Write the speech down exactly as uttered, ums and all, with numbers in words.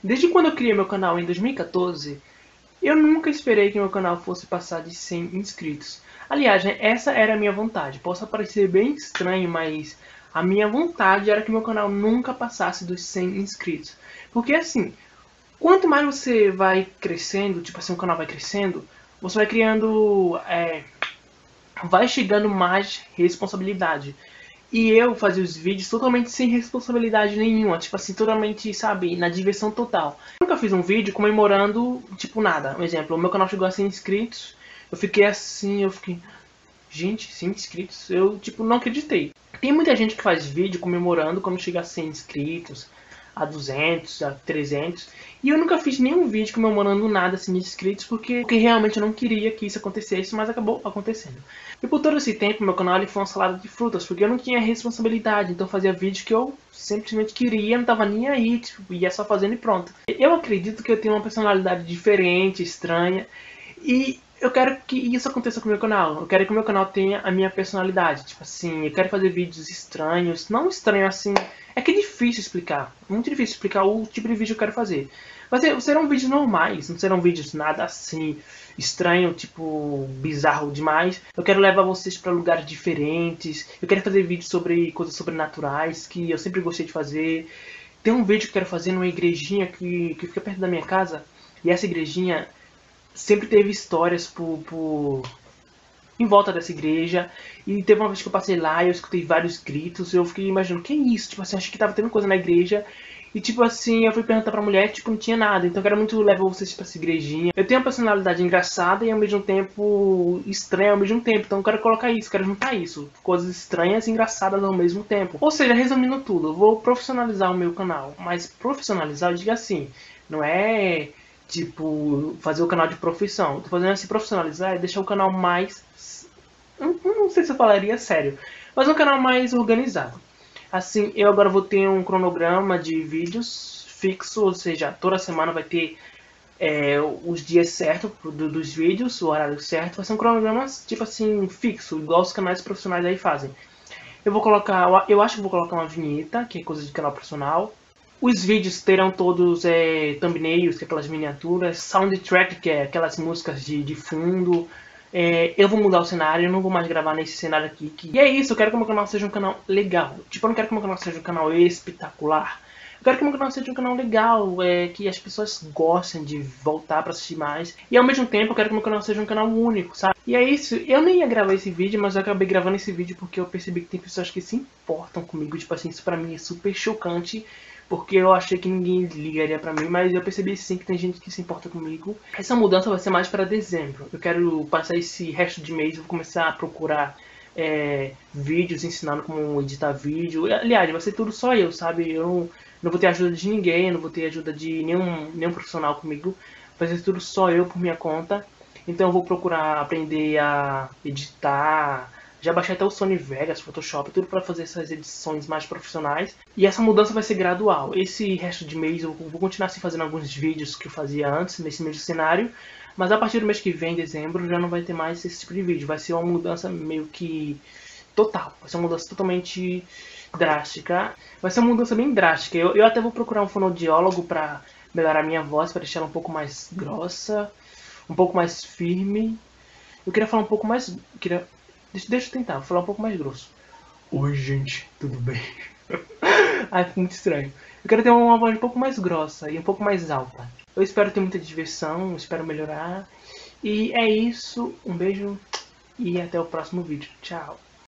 Desde quando eu criei meu canal em dois mil e quatorze, eu nunca esperei que meu canal fosse passar de cem inscritos. Aliás, né, essa era a minha vontade. Posso parecer bem estranho, mas a minha vontade era que meu canal nunca passasse dos cem inscritos. Porque assim, quanto mais você vai crescendo, tipo assim, o canal vai crescendo, você vai criando, é, vai chegando mais responsabilidade. E eu fazia os vídeos totalmente sem responsabilidade nenhuma, tipo assim, totalmente, sabe, na diversão total. Eu nunca fiz um vídeo comemorando, tipo, nada. Um exemplo, o meu canal chegou a cem inscritos, eu fiquei assim, eu fiquei... Gente, cem inscritos? Eu, tipo, não acreditei. Tem muita gente que faz vídeo comemorando quando chega a cem inscritos, a duzentos, a trezentos. E eu nunca fiz nenhum vídeo comemorando nada assim de inscritos, porque, porque realmente eu não queria que isso acontecesse, mas acabou acontecendo. E por todo esse tempo, meu canal ele foi uma salada de frutas, porque eu não tinha responsabilidade, então eu fazia vídeo que eu simplesmente queria, não tava nem aí, tipo, ia só fazendo e pronto. Eu acredito que eu tenho uma personalidade diferente, estranha, e eu quero que isso aconteça com o meu canal. Eu quero que o meu canal tenha a minha personalidade. Tipo assim, eu quero fazer vídeos estranhos. Não estranho assim. É que é difícil explicar. Muito difícil explicar o tipo de vídeo que eu quero fazer. Mas serão vídeos normais. Não serão vídeos nada assim estranho, tipo, bizarro demais. Eu quero levar vocês para lugares diferentes. Eu quero fazer vídeos sobre coisas sobrenaturais que eu sempre gostei de fazer. Tem um vídeo que eu quero fazer numa igrejinha que, que fica perto da minha casa. E essa igrejinha sempre teve histórias por, por em volta dessa igreja. E teve uma vez que eu passei lá e eu escutei vários gritos. Eu fiquei imaginando, que é isso? Tipo assim, achei que tava tendo coisa na igreja. E tipo assim, eu fui perguntar pra mulher, tipo, não tinha nada. Então eu quero muito levar vocês pra essa igrejinha. Eu tenho uma personalidade engraçada e ao mesmo tempo estranha ao mesmo tempo. Então eu quero colocar isso, quero juntar isso. Coisas estranhas e engraçadas ao mesmo tempo. Ou seja, resumindo tudo, eu vou profissionalizar o meu canal. Mas profissionalizar, eu digo assim, não é tipo fazer o canal de profissão. Tô fazendo assim, profissionalizar é deixar o canal mais... Não, não sei se eu falaria sério, mas um canal mais organizado. Assim, eu agora vou ter um cronograma de vídeos fixo, ou seja, toda semana vai ter é, os dias certos do, dos vídeos, o horário certo. Vai ser um cronograma, tipo assim, fixo, igual os canais profissionais aí fazem. Eu vou colocar, eu acho que vou colocar uma vinheta, que é coisa de canal profissional. Os vídeos terão todos é, thumbnails, que é aquelas miniaturas, soundtrack, que é aquelas músicas de, de fundo. É, eu vou mudar o cenário, eu não vou mais gravar nesse cenário aqui. Que... E é isso, eu quero que o meu canal seja um canal legal. Tipo, eu não quero que o meu canal seja um canal espetacular. Eu quero que o meu canal seja um canal legal, é, que as pessoas gostem de voltar pra assistir mais. E ao mesmo tempo eu quero que o meu canal seja um canal único, sabe? E é isso, eu nem ia gravar esse vídeo, mas eu acabei gravando esse vídeo porque eu percebi que tem pessoas que se importam comigo. Tipo assim, isso pra mim é super chocante. Porque eu achei que ninguém ligaria pra mim, mas eu percebi sim que tem gente que se importa comigo. Essa mudança vai ser mais pra dezembro. Eu quero passar esse resto de mês, eu vou começar a procurar é, vídeos ensinando como editar vídeo. Aliás, vai ser tudo só eu, sabe? Eu não, não vou ter ajuda de ninguém, não vou ter ajuda de nenhum, nenhum profissional comigo. Vai ser tudo só eu por minha conta. Então eu vou procurar aprender a editar. Já baixei até o Sony Vegas, Photoshop, tudo para fazer essas edições mais profissionais. E essa mudança vai ser gradual. Esse resto de mês eu vou continuar assim, fazendo alguns vídeos que eu fazia antes, nesse mesmo cenário. Mas a partir do mês que vem, dezembro, já não vai ter mais esse tipo de vídeo. Vai ser uma mudança meio que total. Vai ser uma mudança totalmente drástica. Vai ser uma mudança bem drástica. Eu, eu até vou procurar um fonoaudiólogo para melhorar a minha voz, para deixar ela um pouco mais grossa, um pouco mais firme. Eu queria falar um pouco mais... Eu queria... Deixa, deixa eu tentar, vou falar um pouco mais grosso. Oi, gente, tudo bem? Ai, ficou muito estranho. Eu quero ter uma voz um pouco mais grossa e um pouco mais alta. Eu espero ter muita diversão, espero melhorar. E é isso, um beijo e até o próximo vídeo. Tchau!